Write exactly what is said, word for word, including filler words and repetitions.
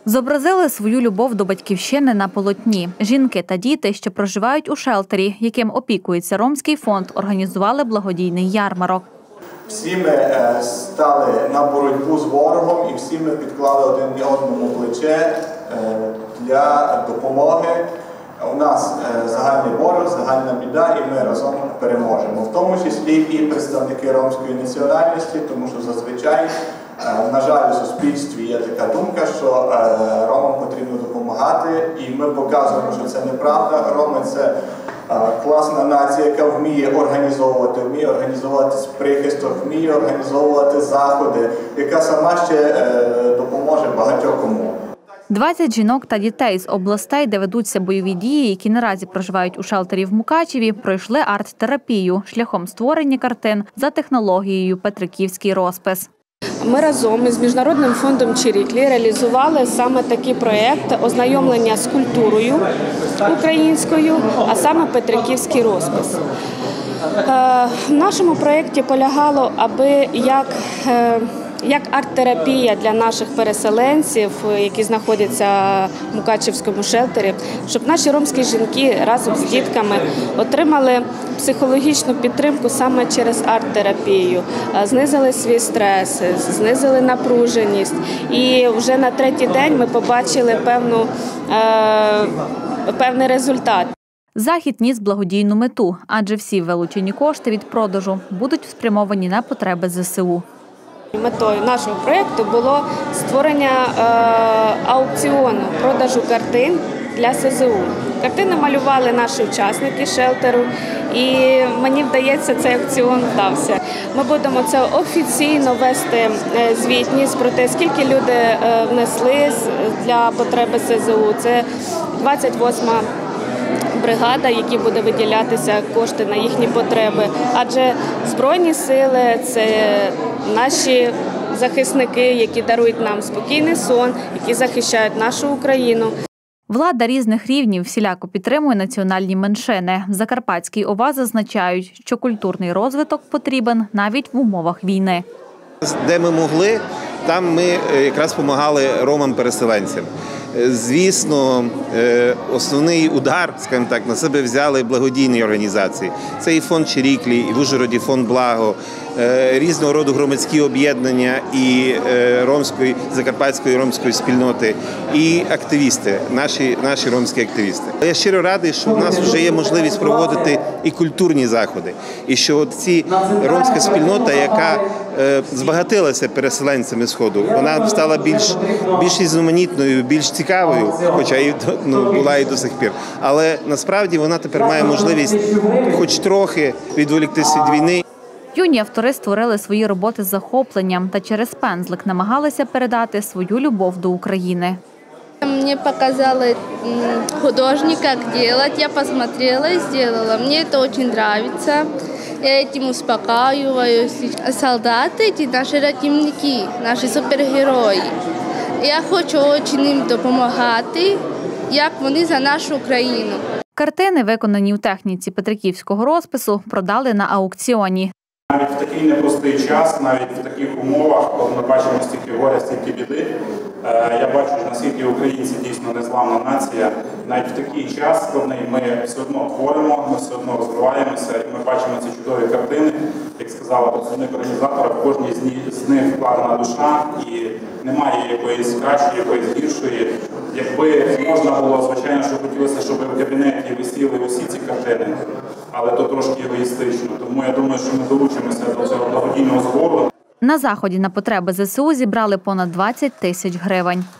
Зобразили свою любов до батьківщини на полотні. Жінки та діти, що проживають у шелтері, яким опікується Ромський фонд, організували благодійний ярмарок. Всі ми стали на боротьбу з ворогом і всі ми підклали один одному плече для допомоги. У нас загальний ворог, загальна біда, і ми разом переможемо. В тому числі і представники ромської національності, тому що зазвичай, на жаль, у суспільстві є така думка, що ромам потрібно допомагати, і ми показуємо, що це неправда. Роми – це класна нація, яка вміє організовувати, вміє організовувати прихисток, вміє організовувати заходи, яка сама ще допоможе багатьох кому. двадцять жінок та дітей з областей, де ведуться бойові дії, які наразі проживають у шелтері в Мукачеві, пройшли арт-терапію шляхом створення картин за технологією «Петриківський розпис». Ми разом із Міжнародним фондом Чиріклі реалізували саме такий проєкт ознайомлення з культурою українською, а саме Петриківський розпис. В нашому проєкті полягало, аби як Як арт-терапія для наших переселенців, які знаходяться в Мукачевському шелтері, щоб наші ромські жінки разом з дітками отримали психологічну підтримку саме через арт-терапію, знизили свій стрес, знизили напруженість. І вже на третій день ми побачили певну, е, певний результат. Захід ніс благодійну мету, адже всі вилучені кошти від продажу будуть спрямовані на потреби зе се у. Метою нашого проєкту було створення е, аукціону продажу картин для ес зет у. Картини малювали наші учасники шелтеру, і мені вдається, цей аукціон вдався. Ми будемо це офіційно вести звітність про те, скільки люди внесли для потреби ес зет у. Це двадцять восьма бригада, які буде виділятися кошти на їхні потреби. Адже Збройні сили – це наші захисники, які дарують нам спокійний сон, які захищають нашу Україну. Влада різних рівнів всіляко підтримує національні меншини. В Закарпатській ОВА зазначають, що культурний розвиток потрібен навіть в умовах війни. Де ми могли, там ми якраз допомагали ромам-переселенцям. Звісно, основний удар, скажімо так, на себе взяли благодійні організації. Це і фонд Чиріклі, і в Ужгороді фонд Благо, різного роду громадські об'єднання і ромської, закарпатської ромської спільноти, і активісти, наші, наші ромські активісти. Я щиро радий, що в нас вже є можливість проводити і культурні заходи. І що от ці ромська спільнота, яка збагатилася переселенцями Сходу, вона стала більш, більш різноманітною, більш цікавою, хоча і ну, була і до сих пір. Але насправді вона тепер має можливість хоч трохи відволіктися від війни. Юні автори створили свої роботи з захопленням та через пензлик намагалися передати свою любов до України. Мне показали художник, как делать, я посмотрела и сделала. Мне это очень нравится, я этим успокаиваюсь. Солдаты – эти наши рятівники, наші супергерої. Я хочу очень їм допомагати, як вони за нашу країну. Картини, виконані у техніці Петриківського розпису, продали на аукціоні. Навіть в такий непростий час, навіть в таких умовах, коли ми бачимо стільки горя, стільки біди, я бачу, наскільки українці дійсно незламна нація. Навіть в такий час складний ми все одно творимо, ми все одно розвиваємося, і ми бачимо ці чудові картини. Як сказала представник організатора, в кожній з них вкладена душа, і немає якоїсь кращої, якоїсь гіршої. Якби можна було, звичайно, що хотілося, щоб в кабінеті висіли усі ці картини, але то трошки егоїстично. Тому я думаю, що ми долучимося до цього благодійного збору. На заході на потреби зе се у зібрали понад двадцять тисяч гривень.